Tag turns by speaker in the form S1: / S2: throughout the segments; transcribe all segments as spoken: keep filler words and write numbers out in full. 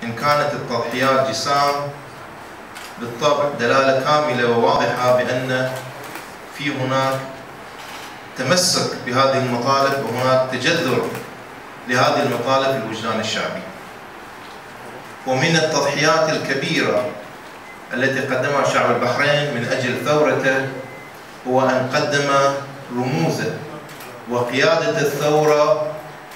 S1: إن كانت التضحيات جسام بالطبع دلالة كاملة وواضحة بأن في هناك تمسك بهذه المطالب وهناك تجذر لهذه المطالب في الوجدان الشعبي. ومن التضحيات الكبيرة التي قدمها شعب البحرين من أجل ثورته هو أن قدم رموزه وقيادة الثورة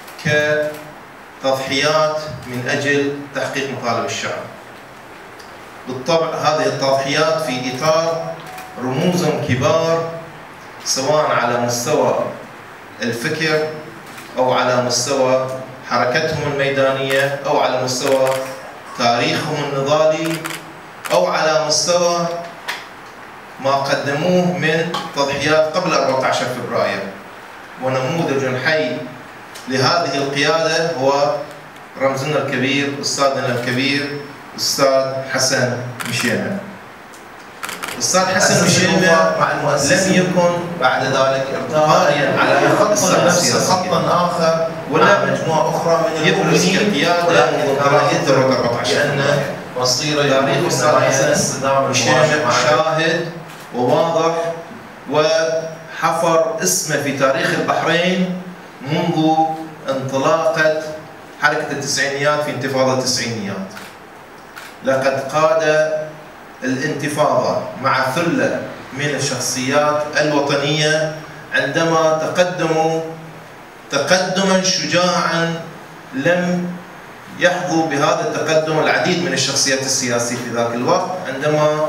S1: كتضحيات من أجل تحقيق مطالب الشعب. بالطبع هذه التضحيات في إطار رموز كبار سواء على مستوى الفكر أو على مستوى حركتهم الميدانية أو على مستوى تاريخهم النضالي أو على مستوى ما قدموه من تضحيات قبل أربعة عشر فبراير. ونموذج حي لهذه القيادة هو رمزنا الكبير أستاذنا الكبير أستاذ حسن مشيمة. أستاذ حسن مشيمة لم يكن بعد ذلك ارتقائيا على خط نفسه خطا آخر ولا مجموعة أخرى من يبرز كقيادة منذ أربعة عشر لأن مصير تاريخ أستاذ حسن مشيمة شاهد وواضح وحفر اسمه في تاريخ البحرين منذ انطلاقة حركة التسعينيات في انتفاضة التسعينيات. لقد قاد الانتفاضة مع ثلة من الشخصيات الوطنية عندما تقدموا تقدما شجاعا لم يحظوا بهذا التقدم العديد من الشخصيات السياسية في ذاك الوقت، عندما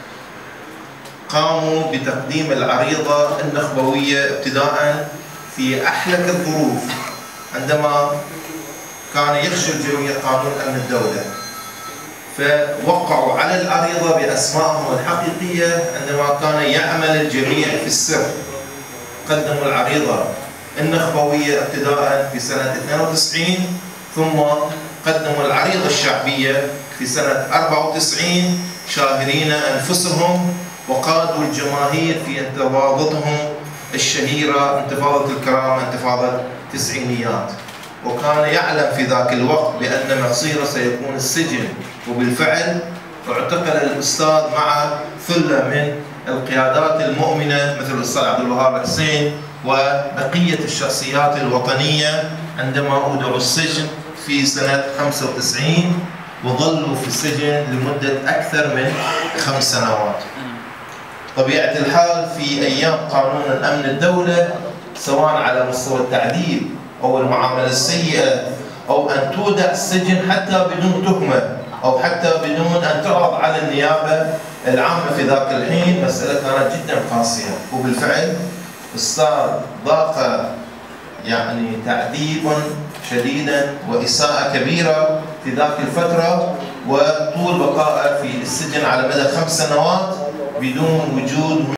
S1: قاموا بتقديم العريضة النخبوية ابتداء في أحلك الظروف، عندما كان يخشى الجميع قانون أمن الدولة، فوقعوا على العريضة بأسمائهم الحقيقية عندما كان يعمل الجميع في السر. قدموا العريضة النخبوية ابتداء في سنة اثنين وتسعين، ثم قدموا العريضة الشعبية في سنة أربعة وتسعين شاهرين أنفسهم وقادوا الجماهير في انتفاضتهم الشهيرة انتفاضة الكرامة انتفاضة التسعينيات. وكان يعلم في ذاك الوقت بأن مصيره سيكون السجن، وبالفعل اعتقل الأستاذ مع ثلة من القيادات المؤمنة مثل الأستاذ عبد الوهاب حسين وبقية الشخصيات الوطنية عندما أودعوا السجن في سنة خمسة وتسعين وظلوا في السجن لمدة أكثر من خمس سنوات. طبيعة الحال في أيام قانون الأمن الدولة سواء على مستوى التعذيب أو المعاملة السيئة أو أن تودع السجن حتى بدون تهمة أو حتى بدون أن تعرض على النيابة العامة في ذاك الحين مسألة كانت جدا قاسية. وبالفعل استار ضاق يعني تعذيبا شديدا وإساءة كبيرة في ذاك الفترة، وطول بقائه في السجن على مدى خمس سنوات بدون وجود